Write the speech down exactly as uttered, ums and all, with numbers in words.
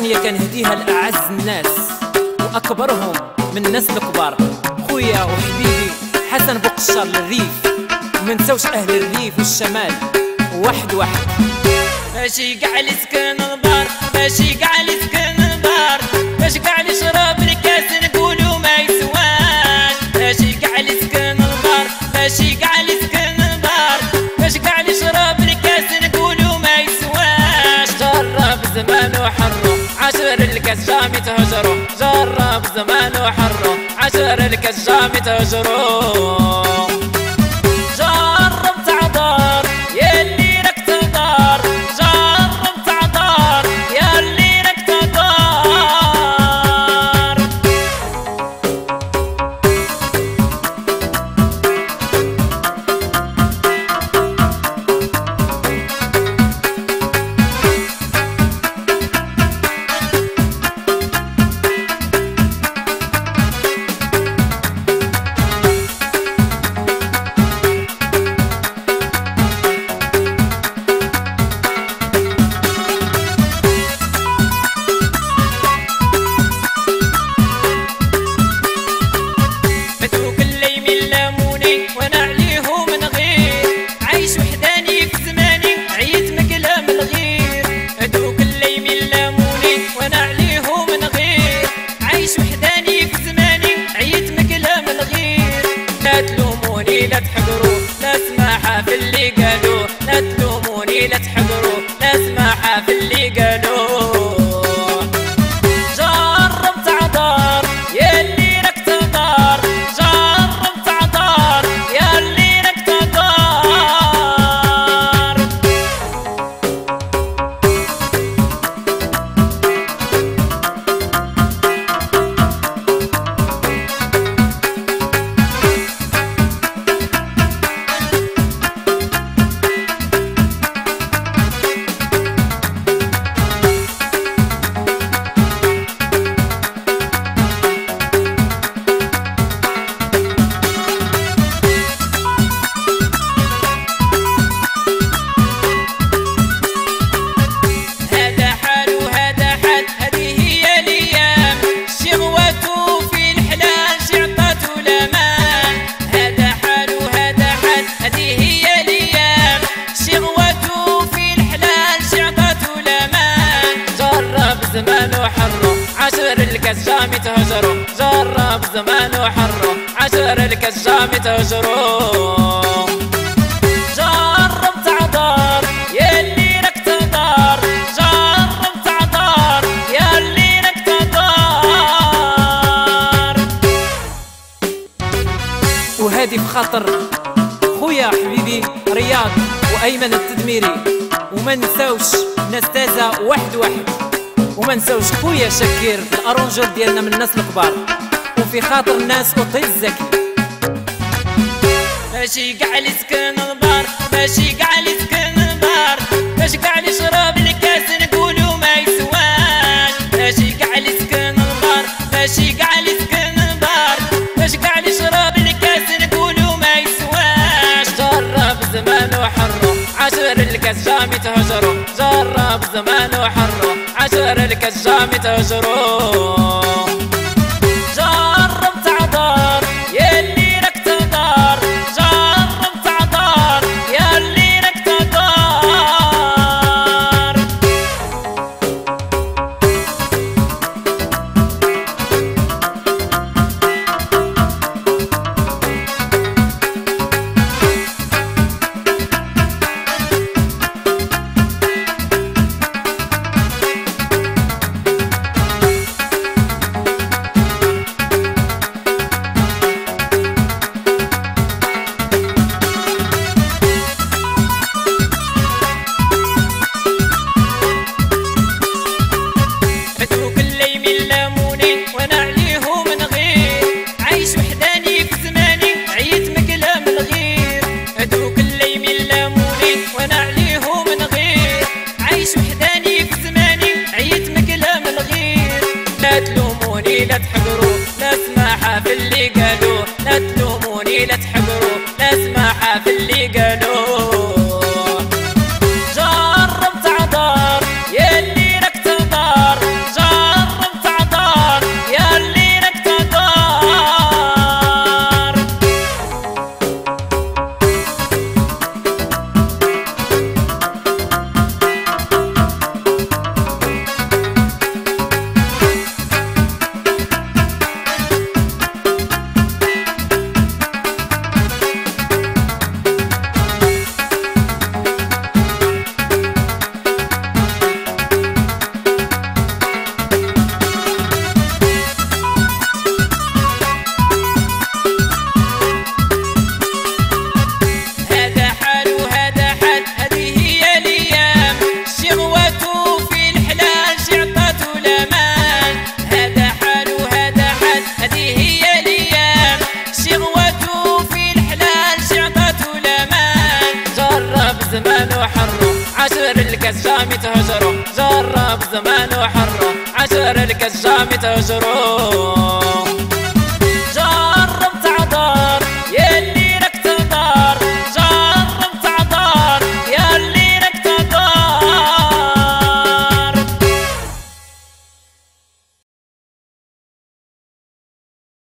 غنية كنهديها لأعز الناس وأكبرهم من الناس الكبار، خويا وحبيبي حسن بوقشار للريف، ومنساوش أهل الريف والشمال واحد واحد. ماشي كاع اللي سكن البار، ماشي كاع اللي سكن البار، ماشي كاع اللي شرب الكاس نقولو ما يسواش. ماشي كاع اللي سكن البار، ماشي كاع اللي سكن البار، ماشي كاع اللي شرب الكاس نقولو ما يسواش. جرب زمان وحرو عشر الكاس جامي تهجرو، جرب زمان وحرو عشر الكاس جامي تهجرو. لا تلوموني لا تحقروا لا سماحة في اللي قالوا، لا تلوموني لا تحقروا لا سماحة في اللي قالوا. جربت عذار يا اللي راك تدار، جربت عذار يا اللي راك تدار. زمان وحرو عشر الكاس جامي تهجرو، جرب زمان وحرو عشر الكاس جامي تهجرو. جربت عذار يا اللي راك تدار، جربت عذار يا اللي راك تدار. وهادي بخاطر خويا حبيبي رياض وأيمن التدميري، وما نساوش ناس تازا واحد واحد، وما نساوش خويا شكير الارونجور ديالنا من الناس الكبار، وفي خاطر الناس وطي الزكي. ماشي كاع اللي سكن البار، ماشي كاع اللي سكن البار، ماشي كاع اللي شرب الكاس نقولو ما يسواش. ماشي كاع اللي سكن البار، ماشي كاع اللي سكن البار، ماشي كاع اللي شرب الكاس نقولو ما يسواش. جرب زمان وحرو عشر الكاس جامي تهجرو، جرب زمان وحرو عشر الكاس جامي تهجرو. جربت عذار يا اللي راك تدار، جربت عذار يا اللي راك تدار. زمان وحره عشر الكاس جامي تهجروا جرب زمان وحره عشر الكاس جامي تهجروا